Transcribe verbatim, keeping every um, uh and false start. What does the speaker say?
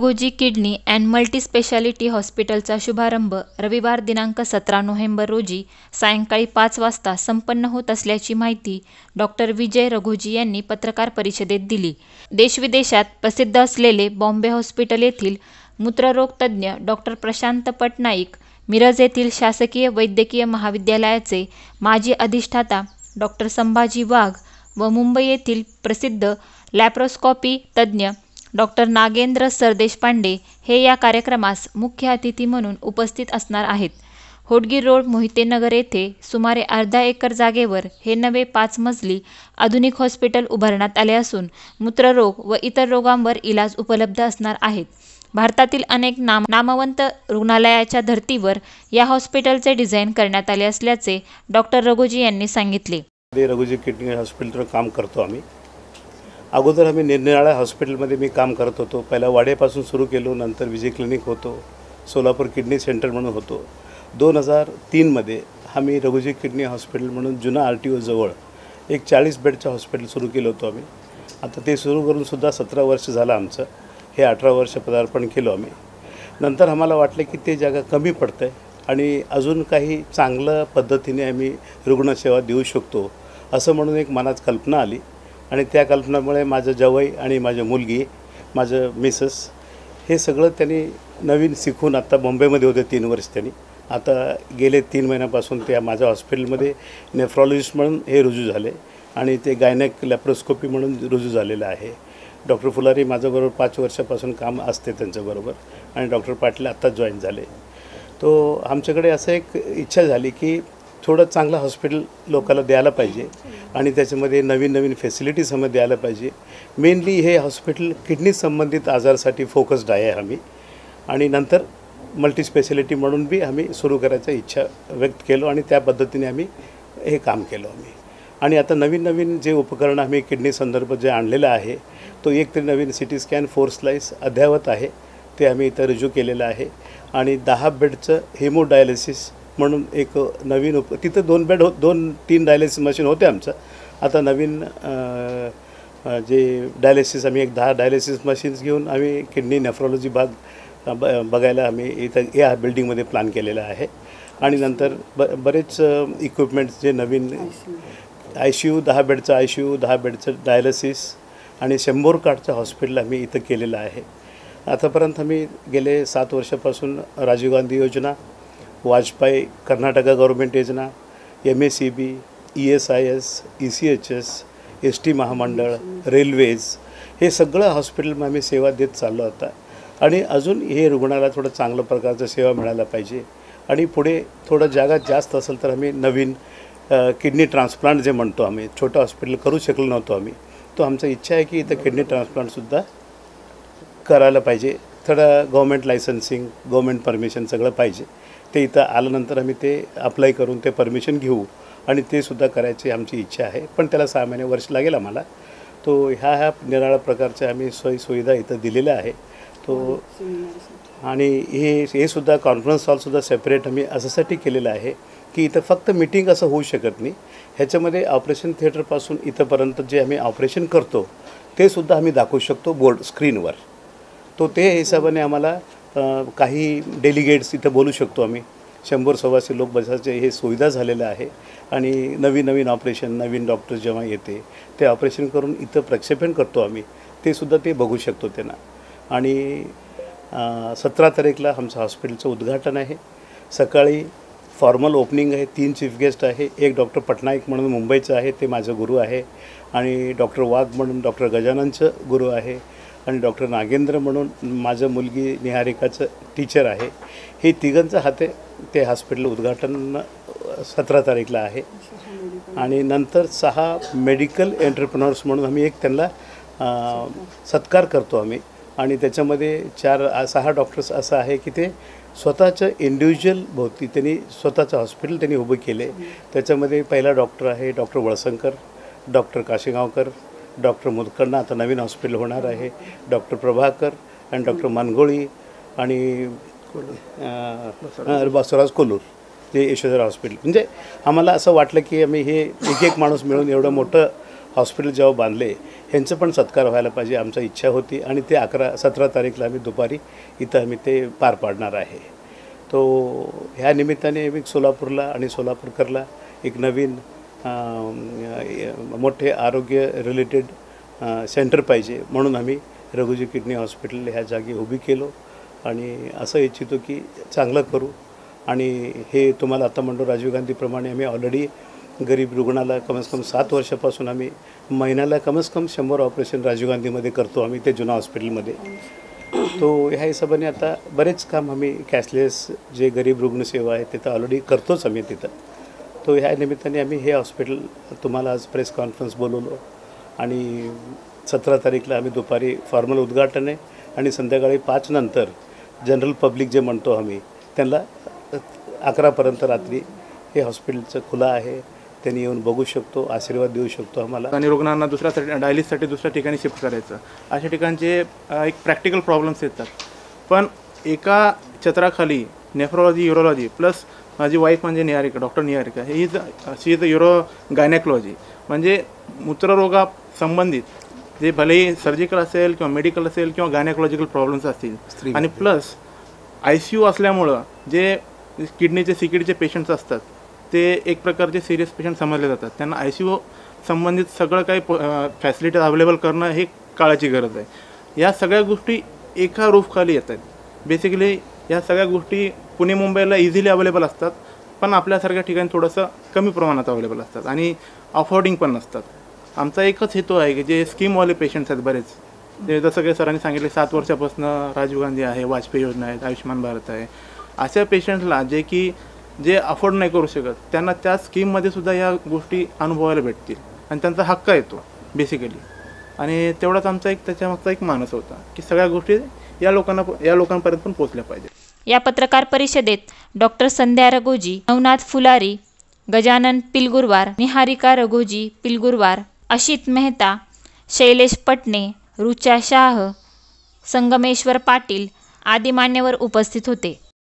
Raghoji kidney and multispeciality हॉस्पिटलचा शुभारंभ रविवार दिनांक सतरा नोव्हेंबर रोजी सायंकाळी पाच वाजता संपन्न होत असल्याची माहिती डॉक्टर विजय रघोजी यांनी पत्रकार परिषदेत दिली. देशविदेशात प्रसिद्ध असलेले बॉम्बे हॉस्पिटल येथील मूत्ररोग तज्ज्ञ डॉक्टर प्रशांत पटनाईक, मिरज येथील शासकीय वैद्यकीय महाविद्यालयाचे माजी अधिष्ठाता डॉक्टर संभाजी वाघ व मुंबई येथील प्रसिद्ध लॅप्रोस्कोपी तज्ज्ञ डॉक्टर नागेंद्र सरदेशपांडे हे या कार्यक्रमास मुख्य अतिथी म्हणून उपस्थित असणार आहेत. होटगीर रोड, मोहिते-नगर येथे सुमारे अर्धा एकर जागेवर हे नवे पाच मजली आधुनिक हॉस्पिटल उभारण्यात आले असून मूत्ररोग व इतर रोगांवर इलाज उपलब्ध असणार आहेत. भारतातील अनेक नाम नामवंत रुग्णालयाच्या धर्तीवर या हॉस्पिटलचे डिझाईन करण्यात आले असल्याचे डॉक्टर रघोजी यांनी सांगितले. रघोजी किडनी हॉस्पिटलवर काम करतो आम्ही. अगोदर आम्ही निरनिराळ्या हॉस्पिटलमध्ये मी काम करत होतो. पहिला वाड्यापासून सुरू केलो, नंतर विजय क्लिनिक होतो, सोलापूर किडनी सेंटर म्हणून होतो. दोन हजार तीनमध्ये आम्ही रघोजी किडनी हॉस्पिटल म्हणून जुना आर टी ओजवळ एक चाळीस बेडचं हॉस्पिटल सुरू केलं होतं आम्ही. आता ते सुरू करूनसुद्धा सतरा वर्ष झालं आमचं. हे अठरा वर्ष पदार्पण केलो आम्ही. नंतर आम्हाला वाटलं की ते जागा कमी पडतं आहे आणि अजून काही चांगल्या पद्धतीने आम्ही रुग्णसेवा देऊ शकतो असं म्हणून एक मनात कल्पना आली. आणि त्या कल्पनेमुळे माझं जावई आणि माझी मुलगी, माझं मिसेस हे सगळं त्यांनी नवीन शिकून आता मुंबईमध्ये होते तीन वर्ष त्यांनी. आता गेले तीन महिन्यापासून ते माझ्या हॉस्पिटलमध्ये नेफ्रॉलॉजिस्ट म्हणून हे रुजू झाले आणि ते गायनेक लॅप्रोस्कोपी म्हणून रुजू झालेलं आहे. डॉक्टर फुलारी माझ्याबरोबर पाच वर्षापासून काम असते त्यांच्याबरोबर आणि डॉक्टर पाटील आत्ताच जॉईन झाले. तो आमच्याकडे असं एक इच्छा झाली की थोडं चांगलं हॉस्पिटल लोकांना द्यायला पाहिजे आणि त्याच्यामध्ये नवीन नवीन फॅसिलिटीज आम्ही द्यायला पाहिजे. मेनली हे हॉस्पिटल किडनी संबंधित आजारासाठी फोकस्ड आहे आम्ही. आणि नंतर मल्टीस्पेशालिटी म्हणून बी आम्ही सुरू करायचा इच्छा व्यक्त केलो आणि त्या पद्धतीने आम्ही हे काम केलो आम्ही. आणि आता नवीन नवीन जे उपकरण आम्ही किडनी संदर्भात जे आणलेलं आहे तो एक तरी नवीन C T scan, four slice अद्ययावत आहे, ते आम्ही इथं रुजू केलेलं आहे. आणि दहा बेडचं हेमोडायलिसिस म्हणून एक नवीन उप तिथं दोन बेड हो दोन तीन डायलिसिस मशीन होते आमचं. आता नवीन जे डायलिसिस आम्ही एक दहा डायलिसिस मशीन्स घेऊन आम्ही किडनी नेफ्रॉलॉजी भाग ब बघायला आम्ही इथं या बिल्डिंगमध्ये प्लॅन केलेला आहे. आणि नंतर ब बरेच इक्विपमेंट्स जे नवीन आय सी यू, दहा बेडचं आय सी यू, दहा बेडचं डायलिसिस आणि शंभर कार्डचं हॉस्पिटल आम्ही इथं केलेलं आहे. आतापर्यंत आम्ही गेले सात वर्षापासून राजीव गांधी योजना, वाजपेयी कर्नाटका गव्हर्मेंट योजना, M S C B, E S I S, E C H S, S T महामंडळ, रेल्वेज हे सगळं हॉस्पिटल आम्ही सेवा देत चाललो होता. आणि अजून हे रुग्णाला थोडं चांगल्या प्रकारचं सेवा मिळायला पाहिजे. आणि पुढे थोडं जागा जास्त असेल तर आम्ही नवीन किडनी ट्रान्सप्लांट जे म्हणतो आम्ही, छोटं हॉस्पिटल करू शकलो नव्हतो आम्ही, तो आमचा इच्छा आहे की इथं किडनी ट्रान्सप्लांटसुद्धा करायला पाहिजे. थोडं गव्हर्मेंट लायसन्सिंग, गव्हर्मेंट परमिशन सगळं पाहिजे. ते इथं आल्यानंतर आम्ही ते अप्लाय करून ते परमिशन घेऊ आणि ते सुद्धा करायची आमची इच्छा आहे. पण त्याला सहा महिने वर्ष लागेल आम्हाला. तो ह्या ह्या निराळ्या प्रकारच्या आम्ही सोयी सुविधा इथं दिलेल्या आहे. तो आणि हे हे सुद्धा कॉन्फरन्स हॉलसुद्धा सेपरेट आम्ही अशासाठी केलेलं आहे की इथं फक्त मीटिंग असं होऊ शकत नाही. ह्याच्यामध्ये ऑपरेशन थिएटरपासून इथंपर्यंत जे आम्ही ऑपरेशन करतो ते सुद्धा आम्ही दाखवू शकतो बोर्ड स्क्रीनवर. तो ते हिशोबाने आम्हाला काही डेलिगेट्स इथं बोलू शकतो आम्ही. शंभर सव्वाशे लोक बसायचे हे सुविधा झालेलं आहे. आणि नवीन नवीन ऑपरेशन, नवीन डॉक्टर जेव्हा येते ते ऑपरेशन करून इथं प्रक्षेपण करतो आम्ही, ते सुद्धा ते बघू शकतो त्यांना. आणि सतरा तारीखला आमचं हॉस्पिटलचं उद्घाटन आहे. सकाळी फॉर्मल ओपनिंग आहे. तीन चीफ गेस्ट आहे. एक डॉक्टर पटनाईक म्हणून मुंबईचं आहे, ते माझं गुरु आहे. आणि डॉक्टर वाघ म्हणून डॉक्टर गजाननचं गुरु आहे. आणि डॉक्टर नागेंद्र म्हणून माझं मुलगी निहारिकाचं टीचर आहे. हे तिघांचं हाते ते हॉस्पिटल उद्घाटन सतरा तारीखला आहे. आणि नंतर सहा मेडिकल एंटरप्रेनर्स म्हणून आम्ही एक त्यांना सत्कार करतो आम्ही. आणि त्याच्यामध्ये चार सहा डॉक्टर्स असं आहे की ते स्वतःचं इंडिव्हिज्युअल भोवती त्यांनी स्वतःचं हॉस्पिटल त्यांनी उभं केले. त्याच्यामध्ये पहिला डॉक्टर आहे doctor Valsankar, doctor Kashegaonkar, doctor Mudkarna, आता नवीन हॉस्पिटल होणार आहे, डॉक्टर प्रभाकर आणि डॉक्टर मनगोळी आणि बसवराज कोल्हूर जे यशोधरा हॉस्पिटल. म्हणजे आम्हाला असं वाटलं की आम्ही हे एक एक माणूस मिळून एवढं मोठं हॉस्पिटल जेव्हा बांधले ह्यांचं पण सत्कार व्हायला पाहिजे आमची इच्छा होती आणि ते अकरा सतरा तारीखला आम्ही दुपारी इथं आम्ही ते पार पाडणार आहे. तो ह्या निमित्ताने मी सोलापूरला आणि सोलापूरकरला एक नवीन मोठे आरोग्य रिलेटेड सेंटर पाहिजे म्हणून आम्ही रघुजी किडनी हॉस्पिटल ह्या जागी उभी केलो आणि असं इच्छितो की चांगलं करू. आणि हे तुम्हाला आता म्हणतो राजीव गांधीप्रमाणे आम्ही ऑलरेडी गरीब रुग्णाला कमीत कम सात वर्षापासून आम्ही महिन्याला कमीत कम शंभर ऑपरेशन राजीव गांधीमध्ये करतो आम्ही ते जुना हॉस्पिटलमध्ये. तो ह्या हिशोबाने आता बरेच काम आम्ही कॅशलेस जे गरीब रुग्णसेवा आहे तिथं ऑलरेडी करतोच आम्ही तिथं. तो ह्या निमित्ताने आम्ही हे हॉस्पिटल तुम्हाला आज प्रेस कॉन्फरन्स बोलवलो आणि सतरा तारीखला आम्ही दुपारी फॉर्मल उद्घाटन आहे आणि संध्याकाळी पाच नंतर जनरल पब्लिक जे म्हणतो आम्ही त्यांना अकरापर्यंत रात्री हे हॉस्पिटलचं खुलं आहे, त्यांनी येऊन बघू शकतो, आशीर्वाद देऊ शकतो आम्हाला. आणि रुग्णांना दुसऱ्या डायलिससाठी दुसऱ्या ठिकाणी शिफ्ट करायचं अशा ठिकाणचे एक प्रॅक्टिकल प्रॉब्लेम्स येतात. पण एका छत्राखाली नेफ्रोलॉजी युरोलॉजी प्लस माझी वाईफ म्हणजे Niharika doctor Niharika he is she is a uro gynaecology म्हणजे मूत्ररोगा संबंधित जे भलेही सर्जिकल असेल किंवा मेडिकल असेल किंवा गायनेकोलॉजिकल प्रॉब्लेम्स असतील आणि प्लस आय सी यू असल्यामुळं जे किडनीचे सी किडनीचे पेशंट्स असतात ते एक प्रकारचे सिरियस पेशंट समजले जातात. त्यांना आय सी यू संबंधित सगळं काही फॅसिलिटीज अवेलेबल करणं हे काळाची गरज आहे. या सगळ्या गोष्टी एका रूफखाली येतात. बेसिकली या सगळ्या गोष्टी पुणे मुंबईला इझिली अवेलेबल असतात पण आपल्यासारख्या ठिकाणी थोडंसं कमी प्रमाणात अवेलेबल असतात आणि अफोर्डिंग पण नसतात. आमचा एकच हेतू आहे की जे स्कीमवाले पेशंट्स आहेत बरेच, जे जसं काही सरांनी सांगितले सात वर्षापासून राजीव गांधी आहे, वाजपेयी योजना आहेत, आयुष्यमान भारत आहे, अशा पेशंट्सला जे की जे अफोर्ड नाही करू शकत त्यांना त्या स्कीममध्ये सुद्धा या गोष्टी अनुभवायला भेटतील आणि त्यांचा हक्क येतो बेसिकली. आणि तेवढाच आमचा एक त्याच्यामागचा एक मानस होता की सगळ्या गोष्टी या लोकांना या लोकांपर्यंत पण पोहोचल्या पाहिजे. या पत्रकार परिषदेत डॉक्टर संध्या रघोजी, नवनाथ फुलारी, गजानन पिलगुरवार, निहारिका रघोजी पिलगुरवार, अशित मेहता, शैलेश पटणे, रुचा शाह, संगमेश्वर पाटील आदी मान्यवर उपस्थित होते.